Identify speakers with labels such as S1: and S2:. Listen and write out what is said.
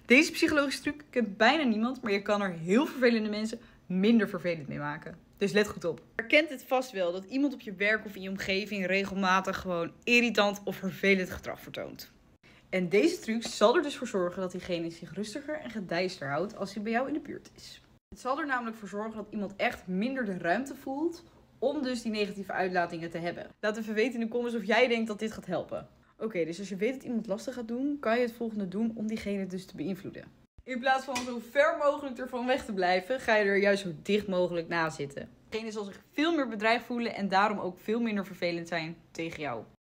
S1: Deze psychologische truc kent bijna niemand, maar je kan er heel vervelende mensen minder vervelend mee maken. Dus let goed op. Je herkent het vast wel dat iemand op je werk of in je omgeving regelmatig gewoon irritant of vervelend gedrag vertoont. En deze truc zal er dus voor zorgen dat diegene zich rustiger en gedijster houdt als hij bij jou in de buurt is. Het zal er namelijk voor zorgen dat iemand echt minder de ruimte voelt om dus die negatieve uitlatingen te hebben. Laat even weten in de comments of jij denkt dat dit gaat helpen. Oké, dus als je weet dat iemand lastig gaat doen, kan je het volgende doen om diegene dus te beïnvloeden. In plaats van zo ver mogelijk ervan weg te blijven, ga je er juist zo dicht mogelijk naast zitten. Diegene zal zich veel meer bedreigd voelen en daarom ook veel minder vervelend zijn tegen jou.